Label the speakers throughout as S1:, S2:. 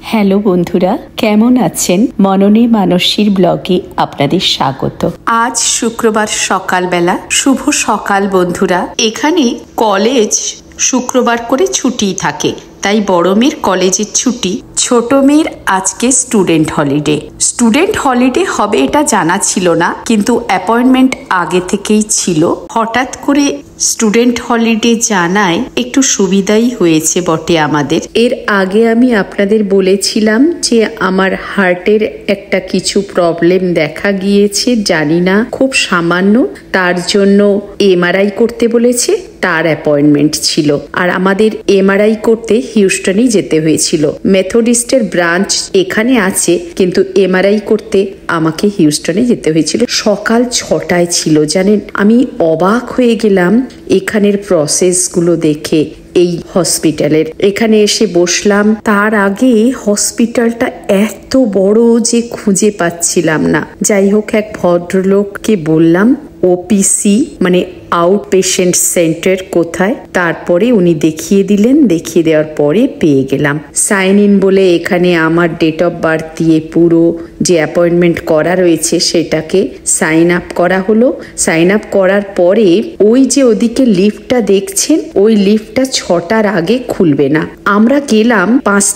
S1: Hello বন্ধুরা, কেমন আছেন? মননে মানসীর ব্লগে আপনাদের স্বাগত। আজ শুক্রবার সকালবেলা। শুভ সকাল বন্ধুরা। এখানে কলেজ শুক্রবার করে ছুটি থাকে, তাই বড় মেয়ের কলেজের ছুটি, ছোট মেয়ের আজকে স্টুডেন্ট হলিডে। স্টুডেন্ট হলিডে হবে এটা জানা ছিল না, কিন্তু অ্যাপয়েন্টমেন্ট আগে থেকেই ছিল। হঠাৎ করে স্টুডেন্ট হলিডে জানায় একটু সুবিধাই হয়েছে বটে আমাদের। এর আগে আমি আপনাদের বলেছিলাম যে আমার হার্টের একটা কিছু প্রবলেম দেখা গিয়েছে, জানি না, খুব সামান্য, তার জন্য এমআরআই করতে বলেছে। তার অ্যাপয়েন্টমেন্ট ছিল, আর আমাদের এমআরআই করতে হিউস্টনই যেতে হয়েছিল। মেথডিস্টের ব্রাঞ্চ এখানে আছে, কিন্তু এমআরআই করতে আমাকে হিউস্টনে যেতে হয়েছিল। সকাল 6টায় ছিল, জানেন, আমি অবাক হয়ে গেলাম এখানের প্রসেসগুলো দেখে। এই হসপিটালের এখানে এসে বসলাম। তার আগে হসপিটালটা এত বড় যে খুঁজে পাচ্ছিলাম না। যাই হোক, এক ভদ্রলোককে বললাম ওপিসি মানে আউট পেশেন্ট সেন্টার কোথায়, তারপরে উনি দেখিয়ে দিলেন। দেখিয়ে দেওয়ার পরে পেয়ে গেলাম। সাইন ইন বলে এখানে আমার ডেট অফ বার্থ দিয়ে পুরো যে অ্যাপয়েন্টমেন্ট করা রয়েছে সেটাকে সাইন আপ করা হলো। সাইন আপ করার পরে ওই যে ওদিকে লিফটটা দেখছেন, ওই লিফটটা 6টার আগে খুলবে না। আমরা গেলাম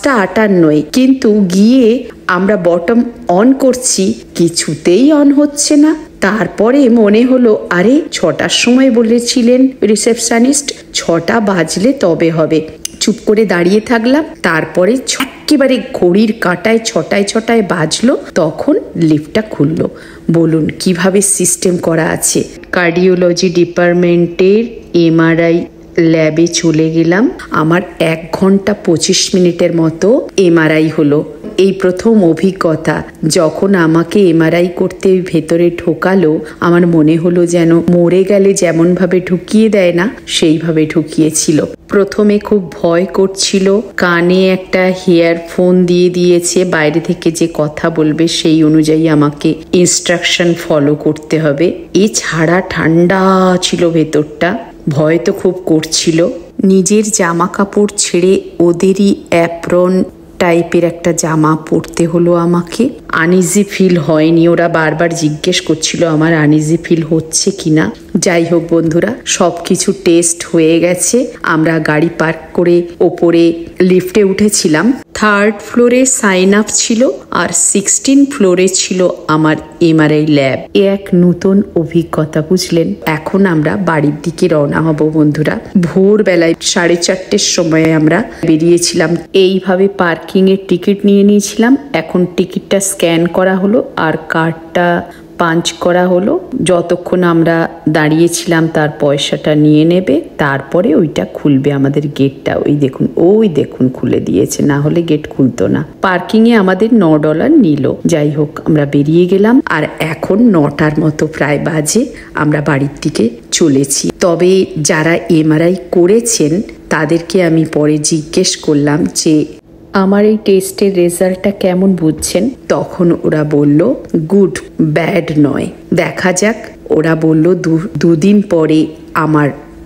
S1: 5:58, কিন্তু গিয়ে আমরা বটম অন করছি, কিছুতেই অন হচ্ছে না। তারপরে মনে হলো, আরে 6টার সময় বলেছিলেন রিসেপশনিস্ট, 6টা বাজলে তবে হবে। চুপ করে দাঁড়িয়ে থাকলাম। তারপরে একেবারে ঘড়ির কাঁটায় 6টায় বাজলো, তখন লিফটটা খুললো। বলুন কিভাবে সিস্টেম করা আছে। কার্ডিওলজি ডিপার্টমেন্টের এমআরআই ল্যাবে চলে গেলাম। আমার 1 ঘন্টা 25 মিনিটের মতো এমআরআই হলো। এই প্রথম অভিজ্ঞতা। যখন আমাকে এমআরআই করতে ভেতরে ঢোকালো, আমার মনে হলো যেন মরে গেলে যেমন ভাবে ঢুকিয়ে দেয় না, সেইভাবে ঢুকিয়েছিল। প্রথমে খুব ভয় করছিল। কানে একটা হেয়ারফোন দিয়ে দিয়েছে, বাইরে থেকে যে কথা বলবে সেই অনুযায়ী আমাকে ইনস্ট্রাকশন ফলো করতে হবে। এছাড়া ঠান্ডা ছিল ভেতরটা, ভয় তো খুব করছিল। নিজের জামা কাপড় ছেড়ে ওদেরই অ্যাপ্রন টাইপের একটা জামা পরতে হলো আমাকে। আনইজি ফিল হয়নি। ওরা বারবার জিজ্ঞেস করছিল আমার আনইজি ফিল হচ্ছে কিনা। যাই হোক বন্ধুরা, সবকিছু টেস্ট হয়ে গেছে। আমরা গাড়ি পার্ক করে ওপরে লিফটে উঠেছিলাম। 3rd ফ্লোরে সাইন আপ ছিল, আর 16 ফ্লোরে ছিল আমার এমআরআই ল্যাব। এক নতুন অভিজ্ঞতা, বুঝলেন। এখন আমরা বাড়ির দিকে রওনা হব বন্ধুরা। ভোরবেলায় 4:30 সময় আমরা বেরিয়েছিলাম। এইভাবে পার্কিং এর টিকিট নিয়ে নিয়েছিলাম। এখন টিকিটটা স্ক্যান করা হলো আর কার্ডটা পাঞ্চ করা হলো। যতক্ষণ আমরা দাঁড়িয়েছিলাম তার পয়সাটা নিয়ে নেবে, তারপরে ওইটা খুলবে আমাদের গেটটা। ওই দেখুন খুলে দিয়েছে, না হলে গেট খুলতো না। পার্কিং এ আমাদের $9 নিল। যাই হোক, আমরা বেরিয়ে গেলাম। আর এখন 9টার মতো প্রায় বাজে। আমরা বাড়ির দিকে চলেছি। তবে যারা এমআরআই করেছেন তাদেরকে আমি পরে জিজ্ঞেস করলাম যে আমার এই টেস্টের রেজাল্টটা কেমন বুঝছেন। তখন ওরা বলল গুড, ব্যাড নয়, দেখা যাক। ওরা বলল 2 দিন পরে আমার,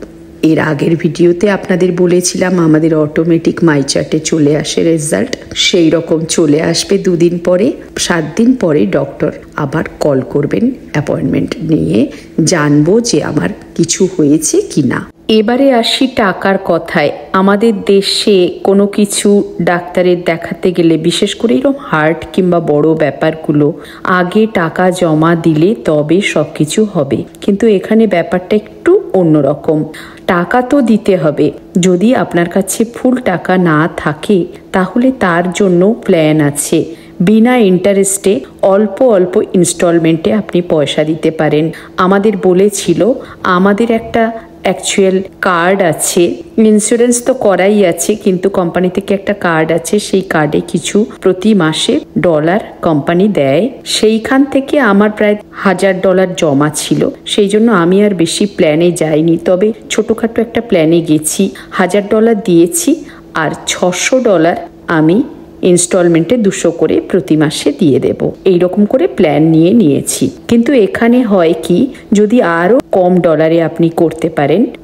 S1: এর আগের ভিডিওতে আপনাদের বলেছিলাম আমাদের অটোমেটিক মাই চার্টে চলে আসে রেজাল্ট, সেই রকম চলে আসবে 2 দিন পরে। 7 দিন পরে ডক্টর আবার কল করবেন অ্যাপয়েন্টমেন্ট নিয়ে, জানবো যে আমার কিছু হয়েছে কিনা। এবারে আসি টাকার কথায়। আমাদের দেশে কোনো কিছু ডাক্তারের দেখাতে গেলে, বিশেষ করে এরকম হার্ট কিংবা বড় ব্যাপারগুলো, আগে টাকা জমা দিলে তবে সব কিছু হবে। কিন্তু এখানে ব্যাপারটা একটু অন্যরকম। টাকা তো দিতে হবে। যদি আপনার কাছে ফুল টাকা না থাকে তাহলে তার জন্য প্ল্যান আছে। বিনা ইন্টারেস্টে অল্প অল্প ইনস্টলমেন্টে আপনি পয়সা দিতে পারেন। আমাদের বলেছিল, আমাদের একটা অ্যাকচুয়াল কার্ড আছে, ইন্স্যুরেন্স তো করাই আছে, কিন্তু কোম্পানি থেকে একটা কার্ড আছে। সেই কার্ডে কিছু প্রতি মাসে $1 কোম্পানি দেয়। সেইখান থেকে আমার প্রায় $1000 জমা ছিল। সেই জন্য আমি আর বেশি প্ল্যানে যাইনি, তবে ছোটখাটো একটা প্ল্যানে গেছি। $1000 দিয়েছি, আর $600 আমি ইনস্টলমেন্টে 200 করে প্রতি মাসে দিয়ে দেব। এইরকম করে প্ল্যান নিয়েছি। কিন্তু এখানে হয় কি, যদি আরো কম ডলারে আপনি করতে পারেন,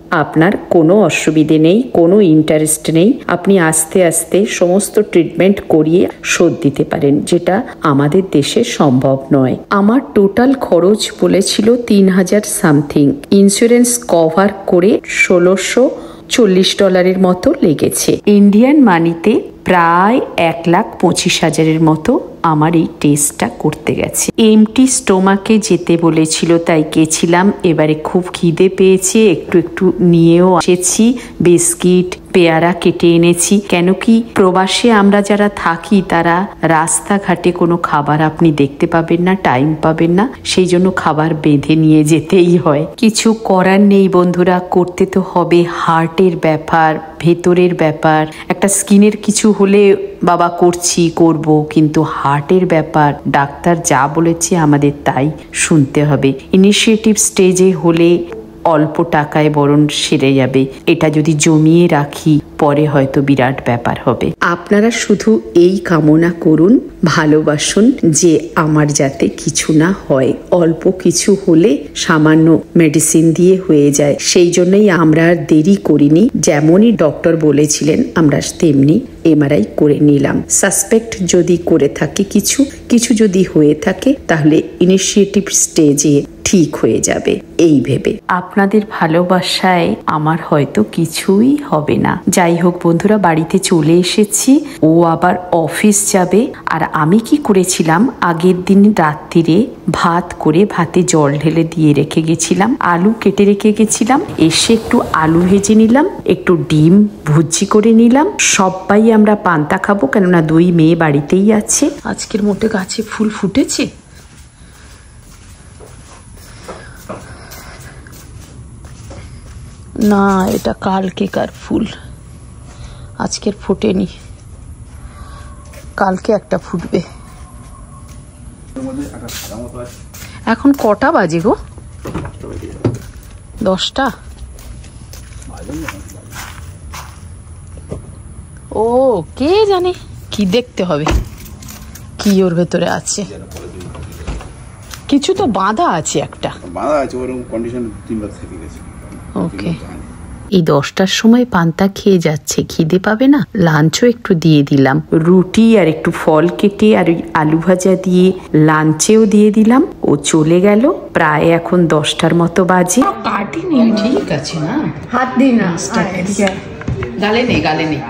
S1: আপনার কোনো অসুবিধে নেই, কোনো ইন্টারেস্ট নেই। আপনি আস্তে আস্তে সমস্ত ট্রিটমেন্ট করিয়ে শোধ দিতে পারেন, যেটা আমাদের দেশে সম্ভব নয়। আমার টোটাল খরচ বলেছিল 3,000 সামথিং। ইন্স্যুরেন্স কভার করে $1,640 মতো লেগেছে। ইন্ডিয়ান মানিতে প্রায় 1,25,000 মতো আমার এই টেস্টটা করতে গেছে। এমটি স্টোমাকে যেতে বলেছিল, তাই গেছিলাম। এবারে খুব খিদে পেয়েছে, একটু একটু নিয়েও এসেছি। বিস্কিট, পেয়ারা কেটে এনেছি। কেন কি প্রবাসে আমরা যারা থাকি তারা রাস্তাঘাটে কোনো খাবার আপনি দেখতে পাবেন না, টাইম পাবেন না, সেই জন্য খাবার বেঁধে নিয়ে যেতেই হয়। কিছু করার নেই বন্ধুরা, করতে তো হবে। হার্টের ব্যাপার, ভেতরের ব্যাপার, একটা স্কিনের কিছু হলে বাবা করব, কিন্তু হার্টের ব্যাপার ডাক্তার যা বলেছে আমাদের তাই শুনতে হবে। ইনিশিয়েটিভ স্টেজে হলে অল্প টাকায় বরং সেরে যাবে, এটা যদি জমিয়ে রাখি পরে হয়তো বিরাট ব্যাপার হবে। আপনারা শুধু এই কামনা করুন, ভালোবাসুন যে আমার যাতে কিছু না হয়। অল্প কিছু হলে সামান্য মেডিসিন দিয়ে হয়ে যায়, সেই জন্যই আমরা আর দেরি করিনি। যেমনই ডক্টর বলেছিলেন আমরা তেমনি এমআরআই করে নিলাম। সাসপেক্ট যদি করে থাকে কিছু যদি হয়ে থাকে তাহলে ইনিশিয়েটিভ স্টেজে ঠিক হয়ে যাবে এই ভেবে। আপনাদের ভালোবাসায় আমার হয়তো কিছুই হবে না। যাই হোক বন্ধুরা, বাড়িতে চলে এসেছি। ও আবার অফিস যাবে। আর আমি কি করেছিলাম, আগের দিন রাত্রিরে ভাত করে ভাতে জল ঢেলে দিয়ে রেখে গেছিলাম, আলু কেটে রেখে গেছিলাম। এসে একটু আলু ভেজে নিলাম, একটু ডিম ভুজি করে নিলাম। সবাই আমরা পান্তা খাবো, কেননা 2 মেয়ে বাড়িতেই আছে। আজকের মোটে গাছে ফুল ফুটেছে। না, এটা কালকেকার ফুল, আজকের ফোটেনি। কালকে একটা ফুটবে। এখন কটা বাজে গো? 10টা। ও কে জানে, কি দেখতে হবে কি ওর ভেতরে আছে। কিছু তো বাঁধা আছে, একটা বাঁধা আছে, ওরকম কন্ডিশন 3 বার থেকে গেছে। ওকে, এই 10টার সময় পান্তা খেয়ে যাচ্ছে, খিদে পাবে না? লাঞ্চও একটু দিয়ে দিলাম, রুটি আর একটু ফল কেটে আর ওই আলু ভাজা দিয়ে লাঞ্চেও দিয়ে দিলাম। ও চলে গেল। প্রায় এখন 10টার মতো বাজে। কাটিনি, ঠিক আছে না, হাত দিই না, গালে নেই, গালে নেই।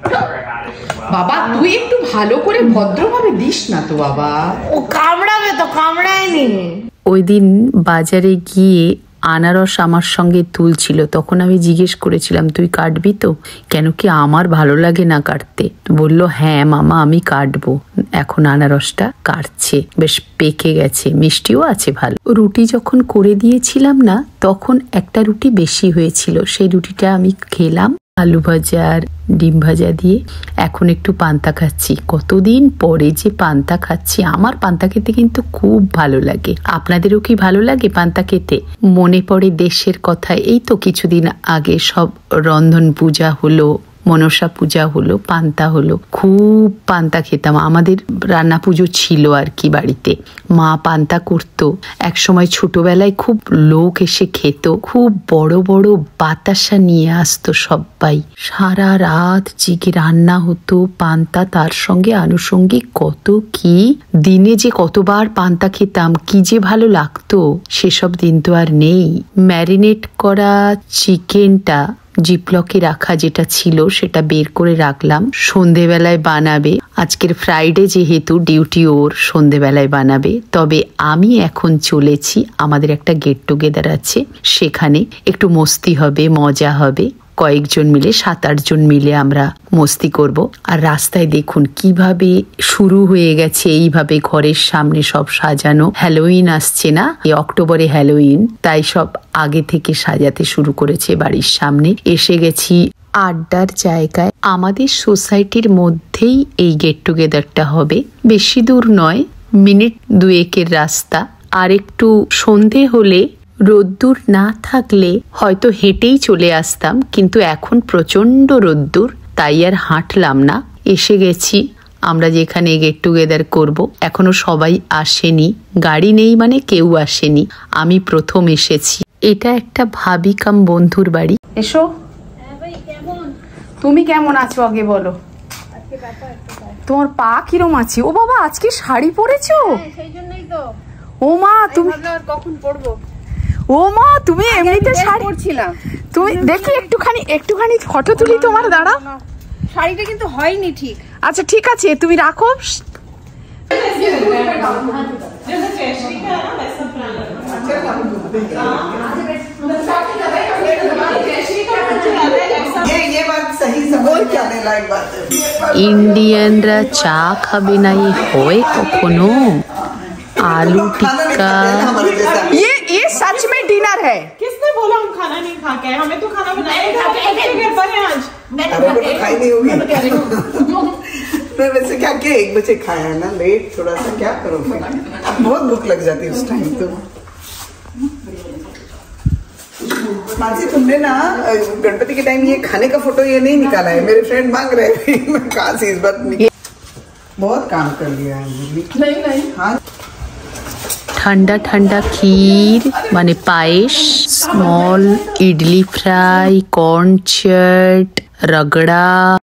S1: বাবা তুই একটু ভালো করে ভদ্রভাবে দিস না তো বাবা, ও কামড়াবে তো, কামড়ায়নি। ওই দিন বাজারে গিয়ে আনারস আমার সঙ্গে তুলছিল, তখন আমি জিজ্ঞেস করেছিলাম তুই কাটবি তো, কেন কি আমার ভালো লাগে না কাটতে। বলল হ্যাঁ মামা আমি কাটবো। এখন আনারসটা কাটছে, বেশ পেকে গেছে, মিষ্টিও আছে ভালো। রুটি যখন করে দিয়েছিলাম না, তখন একটা রুটি বেশি হয়েছিল, সেই রুটিটা আমি খেলাম আলু ভাজা আর ডিম ভাজা দিয়ে। এখন একটু পান্তা খাচ্ছি, কতদিন পরে যে পান্তা খাচ্ছি। আমার পান্তা খেতে কিন্তু খুব ভালো লাগে। আপনাদেরও কি ভালো লাগে পান্তা খেতে? মনে পড়ে দেশের কথা। এই তো কিছুদিন আগে সব রন্ধন পূজা হলো, মনসা পূজা হলো, পান্তা হলো, খুব পান্তা খেতাম। আমাদের রান্না পুজো ছিল আর কি বাড়িতে, মা পান্তা করতো। এক সময় ছোটবেলায় খুব লোক এসে খেত, খুব বড় বড় বাতাসা নিয়ে আসতো সবাই, সারা রাত জেগে রান্না হতো পান্তা, তার সঙ্গে আনুষঙ্গিক কত কি। দিনে যে কতবার পান্তা খেতাম, কি যে ভালো লাগতো। সেসব দিন তো আর নেই। ম্যারিনেট করা চিকেনটা জিপলকে রাখা যেটা ছিল সেটা বের করে রাখলাম, সন্ধেবেলায় বানাবে। আজকের ফ্রাইডে যেহেতু ডিউটি ওর, সন্ধেবেলায় বানাবে। তবে আমি এখন চলেছি, আমাদের একটা গেট টুগেদার আছে, সেখানে একটু মস্তি হবে, মজা হবে। কয়েকজন মিলে 7-8 জন মিলে আমরা মস্তি করব। আর রাস্তায় দেখুন কিভাবে শুরু হয়ে গেছে, এইভাবে ঘরের সামনে সব সাজানো। হ্যালোইন আসছে না, এই অক্টোবরে হ্যালোইন, তাই সব আগে থেকে সাজাতে শুরু করেছে বাড়ির সামনে। এসে গেছি আড্ডার জায়গায়। আমাদের সোসাইটির মধ্যেই এই গেট টুগেদারটা হবে, বেশি দূর নয়, মিনিট 2-1-এর রাস্তা। আর একটু সন্ধে হলে, রোদ্দুর না থাকলে হয়তো হেঁটেই চলে আসতাম, কিন্তু এখন প্রচন্ড রোদ্দুর, তাই আর হাঁটলাম না। এসে গেছি আমরা যেখানে গেট টুগেদার করব। এখনো সবাই আসেনি, গাড়ি নেই মানে কেউ আসেনি, আমি প্রথম এসেছি। এটা একটা ভাবি কাম বন্ধুর বাড়ি। এসো, তুমি কেমন আছো আগে বলো। তোমার পা কিরম আছে? ও বাবা, আজকে শাড়ি পরেছো? ও মা, তুমি কখন পরবো? ও মা, তুমি এমনিতে শাড়ি পরছিলাম। তুমি দেখি একটুখানি ফটো তুলি তোমার, দাঁড়াও।
S2: শাড়িটা কিন্তু হয়নি ঠিক।
S1: আচ্ছা ঠিক আছে, তুমি রাখো। ইন্ডিয়ানরা চা খাবে না এ হয় কখনো? आलू टिक्का, ये सच में डिनर है।
S2: किसने बोला हम खाना नहीं खा के? हमें तो खाना बनाया घर पर है आज।
S3: खाई नहीं होगी। मैं वैसे क्या किया, 1 बजे खाया है ना, लेट थोड़ा सा, क्या करो फिर, बहुत भूख लग जाती है उस टाइम। तो मानसी, तुमने ना गणपति के टाइम ये खाने का फोटो ये नहीं निकाला है, मेरे फ्रेंड मांग रहे थे। मैं कहाँ से इस बात बहुत काम कर लिया है। नहीं हाँ,
S1: ঠান্ডা ঠান্ডা ক্ষীর মানে পায়েস, small idli fry, corn chaat, ragda.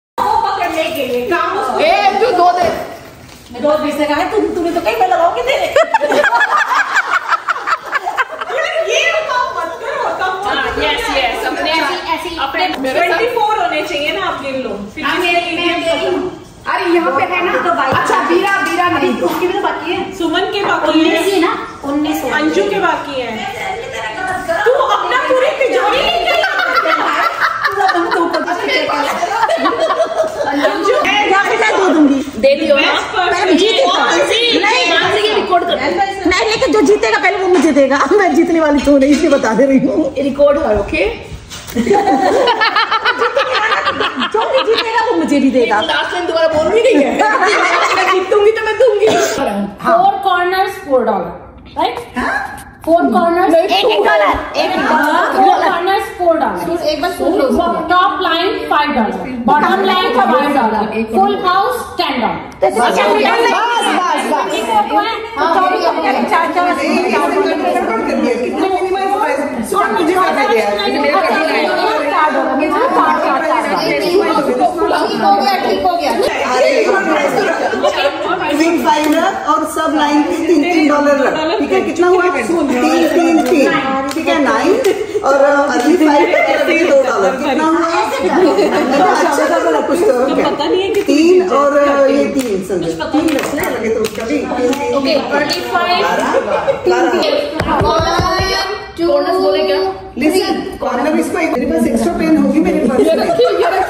S2: तुम्हें तो कहीं पे लगाओगे दे। अपने 24 होने चाहिए ना आपके लोग।
S4: अरे यहाँ पे है ना तो भाई। अच्छा बीरा नहीं, उसकी भी तो बाकी है।
S2: सुमन के बाकी है
S4: ना, 19
S2: अंजू के बाकी है। तू अपना पूरी तिजोरी अंजू दे दूंगी, दे दियो। रिकॉर्ड कर नहीं, लेकिन जो जीतेगा पहले वो मुझे देगा। मैं जीतने वाली तो नहीं, इसलिए बता दे रही हूँ। रिकॉर्ड है, ओके। जो भी जीतेगा वो मुझे भी देगा। लास्ट टाइम दोबारा बोल भी नहीं है। मैं जीतूंगी तो मैं दूंगी।
S4: 4 corners $4, राइट? 4 corners $1, 4 corners $4। एक बार सुन लो। Top line $5, bottom line $5, full house $10। ठीक हो गया।
S3: और सब लाइन के $3 रख, ठीक है? कितना हुआ? 3, ठीक है? 9 और अगली 5 $2, कितना हुआ? अच्छा था कुछ तो, पता नहीं है कि 3 और ये 3 समझो, 3 रखने लगे तो उसका भी
S4: ओके 45 बोले क्या?
S3: लिसन, कॉर्नर इसको मेरे पास एक्स्ट्रा पेन होगी मेरे पास।
S2: ये रखिए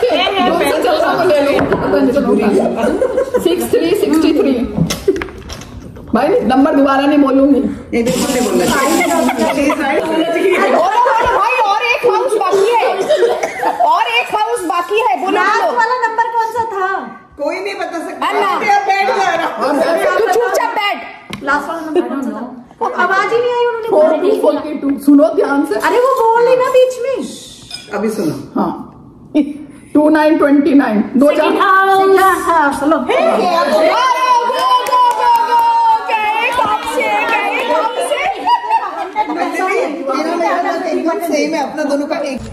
S2: 6363 भाई, नंबर दोबारा नहीं बोलूंगी।
S3: ये देखो नहीं बोलना
S2: भाई, और एक हाउस बाकी है, बोलो।
S4: लास्ट वाला नंबर कौन सा था?
S3: कोई नहीं बता सकता।
S2: बैठ जाएगा, तू चुपचाप बैठ।
S4: लास्ट वाला नंबर कौन सा था? आवाज ही नहीं आई उन्होंने।
S2: 4242 सुनो ध्यान से।
S4: अरे वो बोल रही ना बीच में।
S3: अभी सुनो।
S2: हाँ 2929 2 4
S4: चलो
S3: सही में अपना दोनों का एक।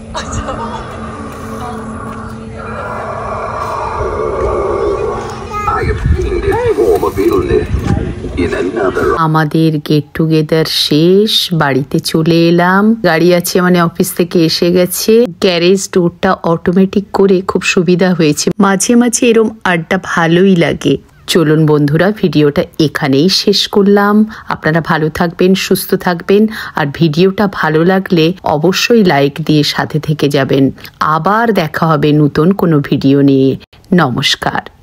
S1: আমাদের গেট টুগেদার শেষ, বাড়িতে চলে এলাম। গাড়ি আছে মানে অফিস থেকে এসে গেছে। গ্যারেজ ডোরটা অটোমেটিক করে খুব সুবিধা হয়েছে। মাঝে মাঝে এরম আড্ডা ভালোই লাগে। চলুন বন্ধুরা, ভিডিওটা এখানেই শেষ করলাম। আপনারা ভালো থাকবেন, সুস্থ থাকবেন, আর ভিডিওটা ভালো লাগলে অবশ্যই লাইক দিয়ে সাথে থেকে যাবেন। আবার দেখা হবে নতুন কোনো ভিডিও নিয়ে। নমস্কার।